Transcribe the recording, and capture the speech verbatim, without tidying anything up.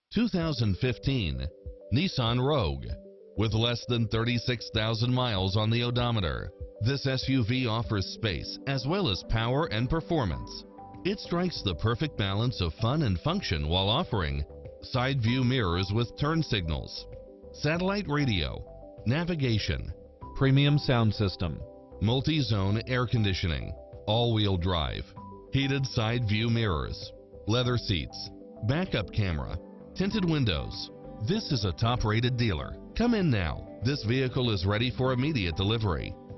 two thousand fifteen Nissan Rogue. With less than thirty-six thousand miles on the odometer, this S U V offers space as well as power and performance. It strikes the perfect balance of fun and function while offering side view mirrors with turn signals, satellite radio, navigation, premium sound system, multi-zone air conditioning, all-wheel drive, heated side view mirrors, leather seats, backup camera, tinted windows. This is a top-rated dealer. Come in now. This vehicle is ready for immediate delivery.